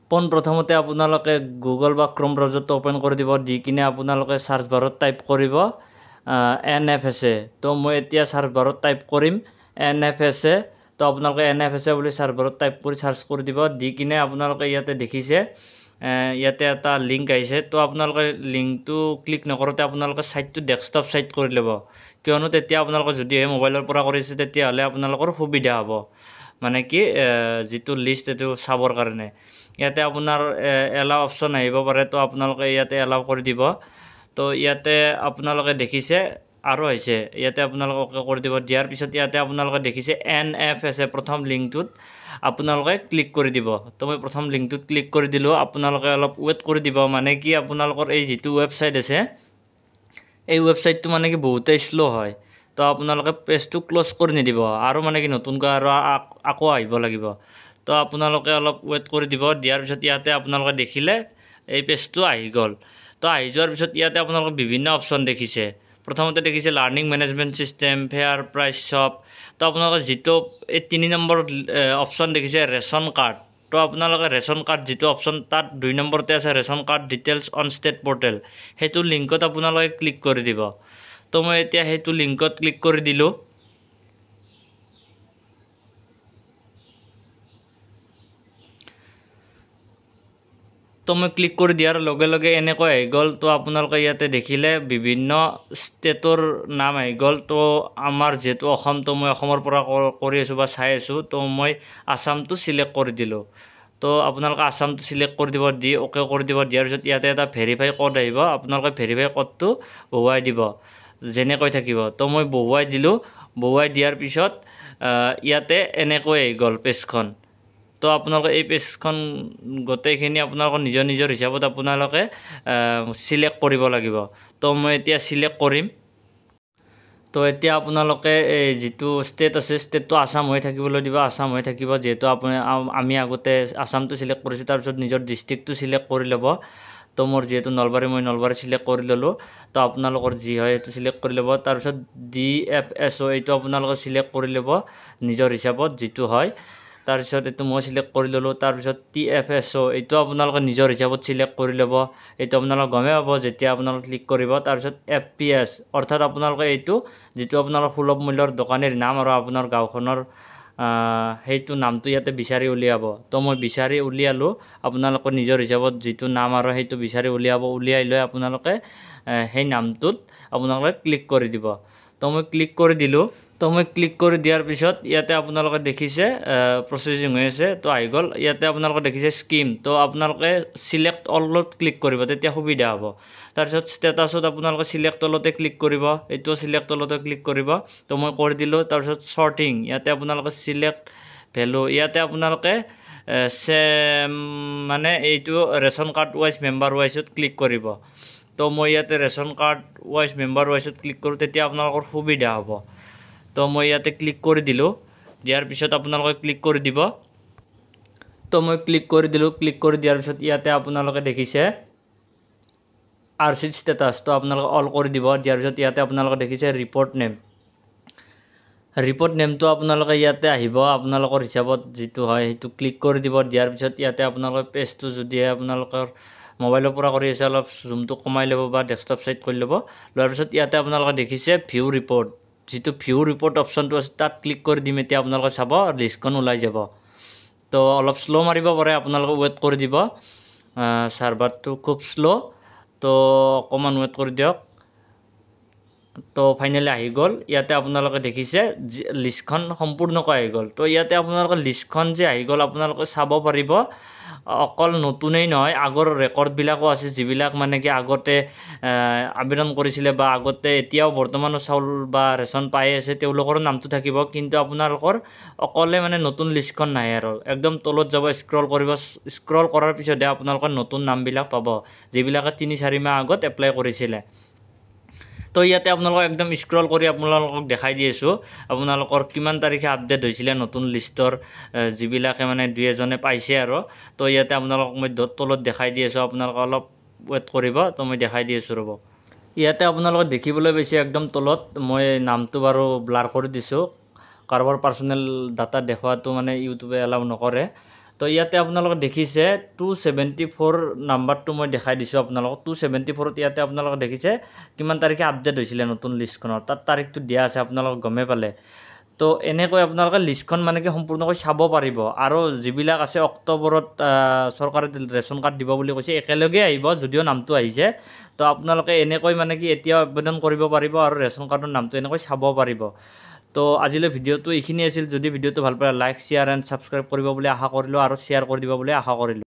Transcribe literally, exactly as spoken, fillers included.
পোন প্ৰথমতে আপোনালোকে গুগল বা ক্ৰম ব্ৰাউজাৰটো ওপেন কৰি দিব দি কিনে আপোনালোকে চাৰ্চ বাৰত টাইপ কৰিব এন এফ এছ এ তো মই এতিয়া চাৰ্চ বাৰত টাইপ কৰিম এন এফ এছ এ তো আপোনালোকে এন এফ এছ এ বুলি চাৰ্চ বাৰত টাইপ কৰি চাৰ্চ কৰি দিব দি কিনে আপোনালোকে ইয়াতে দেখিছে ইয়াতে এটা লিংক আহিছে তো আপোনালোকে লিংকটো ক্লিক নকৰোঁতে আপোনালোকে ছাইটটো ডেস্কটপ ছাইট কৰি ল'ব কিয়নো তেতিয়া আপোনালোকে যদিহে মোবাইলৰ পৰা কৰিছে তেতিয়াহ'লে আপোনালোকৰ সুবিধা হ'ব মানে কি যিটো লিষ্ট এইটো চাবৰ কাৰণে ইয়াতে আপোনাৰ এলাও অপশ্যন আহিব পাৰে তো আপোনালোকে ইয়াতে এলাও কৰি দিব তো ইয়াতে আপোনালোকে দেখিছে আৰু হৈছে ইয়াতে আপোনালোকে অ'কে কৰি দিব দিয়াৰ পিছত ইয়াতে আপোনালোকে দেখিছে এন এফ এছ এ প্ৰথম লিংকটোত আপোনালোকে ক্লিক কৰি দিব তো মই প্ৰথম লিংকটোত ক্লিক কৰি দিলোঁ আপোনালোকে অলপ ৱেইট কৰি দিব মানে কি আপোনালোকৰ এই যিটো ৱেবছাইট আছে এই ৱেবছাইটটো মানে কি বহুতেই শ্ল' হয় তো আপোনালোকে পেজটো ক্ল'জ কৰি নিদিব আৰু মানে কি নতুনকৈ আৰু আকৌ আহিব লাগিব তো আপোনালোকে অলপ ৱেইট কৰি দিব দিয়াৰ পিছত ইয়াতে আপোনালোকে দেখিলে এই পেজটো আহি গ'ল তো আহি যোৱাৰ পিছত ইয়াতে আপোনালোকে বিভিন্ন অপশ্যন দেখিছে প্ৰথমতে দেখিছে learning management system fair price shop তো আপোনালোকে যিটো এই তিনি নম্বৰ অপশ্যন দেখিছে ৰেচন কাৰ্ড তো আপোনালোকে ৰেচন কাৰ্ড যিটো অপশ্যন তাত দুই নম্বৰতে আছে ration card details on state portal সেইটো লিংকত আপোনালোকে ক্লিক কৰি দিব তো মই এতিয়া সেইটো লিংকত ক্লিক কৰি দিলোঁ তো মই ক্লিক কৰি দিয়াৰ লগে লগে এনেকৈ আহি গ'ল তো আপোনালোকে ইয়াতে দেখিলে বিভিন্ন ষ্টেটৰ নাম আহি গ'ল তো আমাৰ যিহেতু অসম তো মই অসমৰ পৰা কৰি আছোঁ বা চাই আছোঁ তো মই আসামটো চিলেক্ট কৰি দিলোঁ তো আপোনালোকে আসামটো চিলেক্ট কৰি দিব দি অ'কে কৰি দিব দিয়াৰ পিছত ইয়াতে এটা ভেৰিফাই কোড আহিব আপোনালোকে ভেৰিফাই কোডটো বহুৱাই দিব যেনেকৈ থাকিব তো মই বহুৱাই দিলোঁ বহুৱাই দিয়াৰ পিছত ইয়াতে এনেকৈ আহি গ'ল পেজখন তো আপোনালোকে এই পেজখন গোটেইখিনি আপোনালোকৰ নিজৰ নিজৰ হিচাপত আপোনালোকে চিলেক্ট কৰিব লাগিব তো মই এতিয়া চিলেক্ট কৰিম তো এতিয়া আপোনালোকে এই যিটো ষ্টেট আছে ষ্টেটটো আসাম হৈ থাকিবলৈ দিব আসাম হৈ থাকিব যিহেতু আপুনি আমি আগতে আসামটো চিলেক্ট কৰিছোঁ তাৰপিছত নিজৰ ডিষ্ট্ৰিক্টটো চিলেক্ট কৰি ল'ব তো মোৰ যিহেতু নলবাৰী মই নলবাৰী চিলেক্ট কৰি ল'লোঁ তো আপোনালোকৰ যি হয় সেইটো চিলেক্ট কৰি ল'ব তাৰপিছত ডি এফ এছ অ' এইটো আপোনালোকে চিলেক্ট কৰি ল'ব নিজৰ হিচাপত যিটো হয় তাৰপিছত এইটো মই চিলেক্ট কৰি ল'লোঁ তাৰপিছত টি এফ এছ অ' এইটো আপোনালোকে নিজৰ হিচাপত চিলেক্ট কৰি ল'ব এইটো আপোনালোকে গমেই পাব যেতিয়া আপোনালোকে ক্লিক কৰিব তাৰপিছত এফ পি এছ অৰ্থাৎ আপোনালোকে এইটো যিটো আপোনালোকৰ সুলভ মূল্যৰ দোকানীৰ নাম আৰু আপোনাৰ গাঁওখনৰ সেইটো নামটো ইয়াতে বিচাৰি উলিয়াব তো মই বিচাৰি উলিয়ালোঁ আপোনালোকৰ নিজৰ হিচাপত যিটো নাম আৰু সেইটো বিচাৰি উলিয়াব উলিয়াই লৈ আপোনালোকে সেই নামটোত আপোনালোকে ক্লিক কৰি দিব তো মই ক্লিক কৰি দিলোঁ তো মই ক্লিক কৰি দিয়াৰ পিছত ইয়াতে আপোনালোকে দেখিছে প্ৰচেছিং হৈ আছে তো আহি গ'ল ইয়াতে আপোনালোকে দেখিছে স্কিম তো আপোনালোকে চিলেক্ট অলত ক্লিক কৰিব তেতিয়া সুবিধা হ'ব তাৰপিছত ষ্টেটাছত আপোনালোকে চিলেক্ট অলতে ক্লিক কৰিব এইটো চিলেক্ট অলতে ক্লিক কৰিব তো মই কৰি দিলোঁ তাৰপিছত শ্বৰ্টিং ইয়াতে আপোনালোকে চিলেক্ট ভেলু ইয়াতে আপোনালোকে মানে এইটো ৰেচন কাৰ্ড ৱাইজ মেম্বাৰ ৱাইজত ক্লিক কৰিব তো মই ইয়াতে ৰেচন কাৰ্ড ৱাইজ মেম্বাৰ ৱাইজত ক্লিক কৰোঁ তেতিয়া আপোনালোকৰ সুবিধা হ'ব তো মই ইয়াতে ক্লিক কৰি দিলোঁ দিয়াৰ পিছত আপোনালোকে ক্লিক কৰি দিব তো মই ক্লিক কৰি দিলোঁ ক্লিক কৰি দিয়াৰ পিছত ইয়াতে আপোনালোকে দেখিছে আৰ চিৰ ষ্টেটাছ তো আপোনালোকে অল কৰি দিব দিয়াৰ পিছত ইয়াতে আপোনালোকে দেখিছে ৰিপৰ্ট নেম ৰিপৰ্ট নেমটো আপোনালোকে ইয়াতে আহিব আপোনালোকৰ হিচাপত যিটো হয় সেইটো ক্লিক কৰি দিব দিয়াৰ পিছত ইয়াতে আপোনালোকে পেজটো যদিহে আপোনালোকৰ মোবাইলৰ পৰা কৰি আছে অলপ জুমটো কমাই ল'ব বা ডেস্কটপ ছাইট কৰি ল'ব লোৱাৰ পিছত ইয়াতে আপোনালোকে দেখিছে ভিউ ৰিপৰ্ট যিটো ভিউ ৰিপৰ্ট অপশ্যনটো আছে তাত ক্লিক কৰি দিম এতিয়া আপোনালোকে চাব লিষ্টখন ওলাই যাব তো অলপ শ্ল' মাৰিব পাৰে আপোনালোকে ৱেইট কৰি দিব চাৰ্ভাৰটো খুব শ্ল' তো অকণমান ৱেইট কৰি দিয়ক তো ফাইনেলি আহি গ'ল ইয়াতে আপোনালোকে দেখিছে লিষ্টখন সম্পূৰ্ণকৈ আহি গ'ল তো ইয়াতে আপোনালোকে লিষ্টখন যে আহি গ'ল আপোনালোকে চাব পাৰিব অকল নতুনেই নহয় আগৰ ৰেকৰ্ডবিলাকো আছে যিবিলাক মানে কি আগতে আবেদন কৰিছিলে বা আগতে এতিয়াও বৰ্তমানো চাউল বা ৰেচন পাই আছে তেওঁলোকৰ নামটো থাকিব কিন্তু আপোনালোকৰ অকলে মানে নতুন লিষ্টখন নাহে আৰু একদম তলত যাব স্ক্ৰল কৰিব স্ক্ৰল কৰাৰ পিছতহে আপোনালোকৰ নতুন নামবিলাক পাব যিবিলাকে তিনি চাৰি মাহ আগত এপ্লাই কৰিছিলে তো ইয়াতে আপোনালোকক একদম স্ক্ৰল কৰি আপোনালোকক দেখাই দি আছোঁ আপোনালোকৰ কিমান তাৰিখে আপডেট হৈছিলে নতুন লিষ্টৰ যিবিলাকে মানে দুই এজনে পাইছে আৰু তো ইয়াতে আপোনালোকক মই তলত দেখাই দি আছোঁ আপোনালোকে অলপ ৱেইট কৰিব তো মই দেখাই দি আছোঁ ৰ'ব ইয়াতে আপোনালোকে দেখিবলৈ পাইছে একদম তলত মই নামটো বাৰু ব্লাৰ কৰি দিছোঁ কাৰোবাৰ পাৰ্চনেল ডাটা দেখুৱাটো মানে ইউটিউবে এলাউ নকৰে তো ইয়াতে আপোনালোকে দেখিছে টু ছেভেণ্টি ফ'ৰ নাম্বাৰটো মই দেখাই দিছোঁ আপোনালোকক। টু ছেভেণ্টি ফ'ৰত ইয়াতে আপোনালোকে দেখিছে কিমান তাৰিখে আপডেট হৈছিলে নতুন লিষ্টখনত, তাত তাৰিখটো দিয়া আছে, আপোনালোকে গমেই পালে। তো এনেকৈ আপোনালোকে লিষ্টখন মানে কি সম্পূৰ্ণকৈ চাব পাৰিব। আৰু যিবিলাক আছে অক্টোবৰত চৰকাৰে ৰেচন কাৰ্ড দিব বুলি কৈছে, একেলগে আহিব যদিও নামটো আহিছে। তো আপোনালোকে এনেকৈ মানে কি এতিয়াও আবেদন কৰিব পাৰিব আৰু ৰেচন কাৰ্ডৰ নামটো এনেকৈ চাব পাৰিব। তো আজিলৈ ভিডিঅ'টো এইখিনি আছিল। যদি ভিডিঅ'টো ভাল পায় লাইক শ্বেয়াৰ এণ্ড ছাবস্ক্ৰাইব কৰিব বুলি আশা কৰিলোঁ আৰু শ্বেয়াৰ কৰি দিব বুলি আশা কৰিলোঁ।